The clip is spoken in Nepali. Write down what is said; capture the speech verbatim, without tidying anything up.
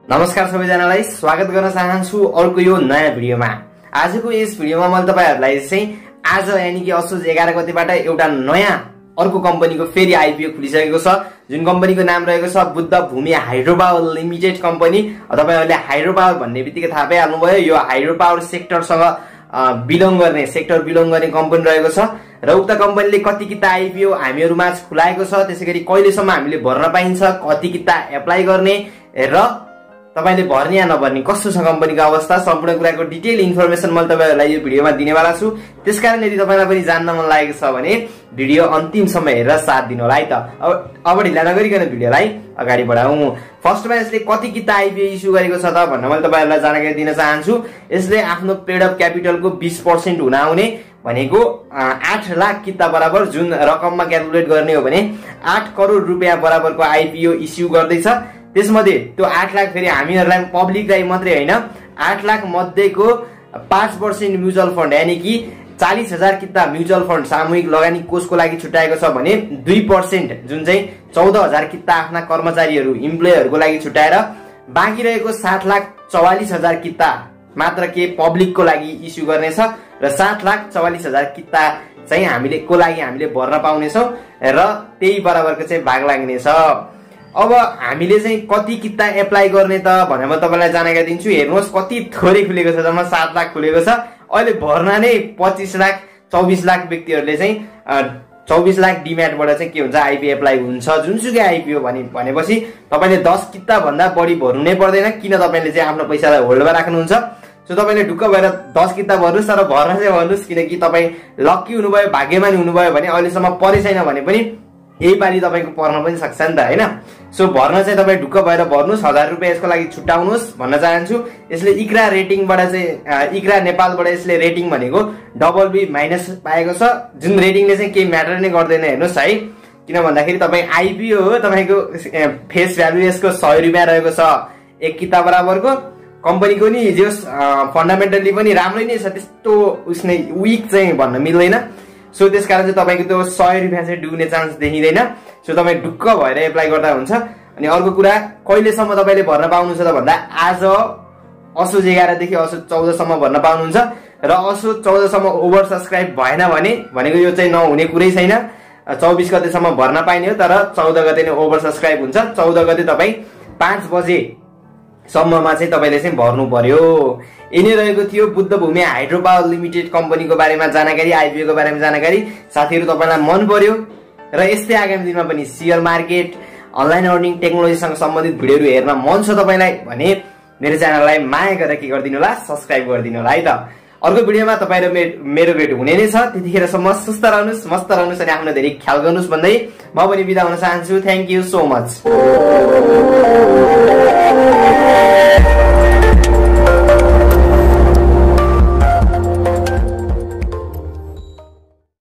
नमस्कार सबैजनालाई स्वागत गर्न चाहन्छु अर्को यो नयाँ भिडियोमा। आजको यस भिडियोमा मैले तपाईहरुलाई चाहिँ आज यानी कि असोज एघार गतेबाट एउटा नयाँ अर्को कम्पनीको फेरि आइपीओ खुलिसकेको छ, जुन कम्पनीको नाम रहेको छ Buddha Bhumi hydro power limited company. तपाईहरुले हाइड्रो पावर भन्ने बित्तिकै थाहा पाइहाल्नुभयो, यो हाइड्रो पावर सेक्टरसँग बिलोङ गर्ने सेक्टर बिलोङ गर्ने कम्पनी रहेको छ र उक्त कम्पनीले कति किता आइपीओ हामीहरु माझ खुलाएको छ, त्यसैगरी कहिलेसम्म हामीले भर्न पाइन्छ, कति किता एप्लाई गर्ने र तपाईले भर्ने या नभर्ने कस्तो छ कम्पनीको अवस्था, सम्पूर्ण कुराको डिटेल इन्फर्मेसन मैले तपाईहरुलाई यो भिडियोमा दिनेवाला छु। त्यसकारण यदि तपाईलाई पनि जान्न मन लागेको छ भने भिडियो अन्तिमसम्म हेरेर साथ दिनु होला है त। अब अब ढिला नगरिकन भिडियोलाई अगाडि बढाउँ। फर्स्टमा यसले कति किता आइपीओ इस्यु गरेको छ त भनेर मैले तपाईहरुलाई जानकारी दिन चाहन्छु। यसले आफ्नो पेड अफ क्यापिटलको बीस प्रतिशत हुन आउने भनेको आठ लाख किता बराबर, जुन रकममा क्याल्कुलेट गर्ने हो भने आठ करोड रुपैयाँ बराबरको आइपीओ इस्यु गर्दैछ। त्यसमध्ये त्यो आठ लाख फेरि हामीहरुलाई पब्लिकलाई मात्रै हैन, आठ लाख मध्येको पाँच प्रतिशत म्युचुअल फन्ड यानी कि चालीस हजार किता म्युचुअल फन्ड सामूहिक लगानी कोषको लागि छुट्याएको छ भने दुई प्रतिशत जुन चाहिँ चौध हजार किता आफ्ना कर्मचारीहरू इम्प्लोयरहरूको लागि छुट्याएर बाँकी रहेको सात लाख चौवालिस हजार किता मात्र के पब्लिकको लागि इस्यु गर्नेछ र सात लाख चौवालिस हजार किता चाहिँ हामीले को लागि हामीले भर्न पाउनेछौँ र त्यही बराबरको चाहिँ भाग लाग्नेछ। अब हामीले चाहिँ कति किता एप्लाई गर्ने त भनेर म तपाईलाई जानकारी दिन्छु। हेर्नुहोस् कति थोरै खुलेको छ, जम्मा सात लाख खुलेको छ। अहिले भर्ना नै पच्चीस लाख चौबीस लाख व्यक्तिहरूले चाहिँ चौबीस लाख डिम्याटबाट चाहिँ के हुन्छ आइपीओ एप्लाई हुन्छ, जुनसुकै आइपीओ भने भनेपछि तपाईले दस किता भन्दा बढी भर्नु नै पर्दैन। किन तपाईले चाहिँ आफ्नो पैसालाई होल्डमा राख्नुहुन्छ, सो तपाईले ढुक्क भएर दस किता भर्नुस् तर भर्न चाहिँ भन्नुस्, किनकि तपाई लक्की हुनुभयो, भाग्यमानी हुनुभयो भने अहिलेसम्म परे छैन भने पनि यही पालि तपाईको पर्न पनि सक्छ नि त हैन। सो भर्न चाहिँ तपाई ढुक्क भएर भर्नुस्, हजार रुपैयाँ यसको लागि छुट्याउनुस् भन्न चाहन्छु। यसले इक्रा रेटिङबाट चाहिँ इक्रा नेपालबाट यसले रेटिङ भनेको डबल बी माइनस पाएको छ, जुन रेटिङले चाहिँ केही म्याटर नै गर्दैन। हेर्नुस् है, किन भन्दाखेरि तपाई आइपीओ हो, तपाईको फेस भ्यालु यसको सय रुपैयाँ रहेको छ एक किता बराबरको। कम्पनीको नि जे फन्डामेन्टली पनि राम्रै नै छ, त्यस्तो उसले विक चाहिँ भन्न मिल्दैन। सो त्यसकारण चाहिँ तपाईको त्यो सय रुपैयाँ चाहिँ डुब्ने चान्स देखिँदैन। सो तपाईँ ढुक्क भएर एप्लाई गर्दा हुन्छ। अनि अर्को कुरा, कहिलेसम्म तपाईँले भर्न पाउनुहुन्छ त भन्दा आज असोज एघारदेखि असोज चौधसम्म भर्न पाउनुहुन्छ र असोज चौधसम्म ओभर सब्सक्राइब भएन भने भनेको यो चाहिँ नहुने कुरै छैन। चौबिस गतेसम्म भर्न पाइने हो तर चौध गते नै ओभर सब्सक्राइब हुन्छ। चौध गते तपाईँ पाँच बजे सम्ममा चाहिँ तपाईले चाहिँ भर्नु पर्यो। यिनै रहेको थियो Buddha Bhumi hydro power limited कम्पनीको बारेमा जानकारी, आइपीओ को बारेमा जानकारी। साथीहरु तपाईलाई मन पर्यो र यस्तै आगामी दिनमा पनि शेयर मार्केट, अनलाइन अर्निङ, टेक्नोलोजीसँग सम्बन्धित भिडियोहरु हेर्न मन छ तपाईलाई भने मेरो च्यानललाई माया गरेर के गर्दिनु होला, सब्स्क्राइब गर्दिनु होला है त। अर्को भिडियोमा तपाई र मेरो भेट हुने नै छ। त्यतिखेरसम्म सुस्त रहनुस्, मस्त रहनुस् अनि आफ्नो धेरै ख्याल गर्नुस् भन्दै म पनि बिदा हुन चाहन्छु। Thank you so much.